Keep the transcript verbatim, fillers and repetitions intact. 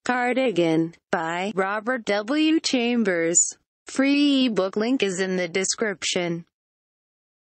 Cardigan, by Robert W. Chambers. Free ebook link is in the description.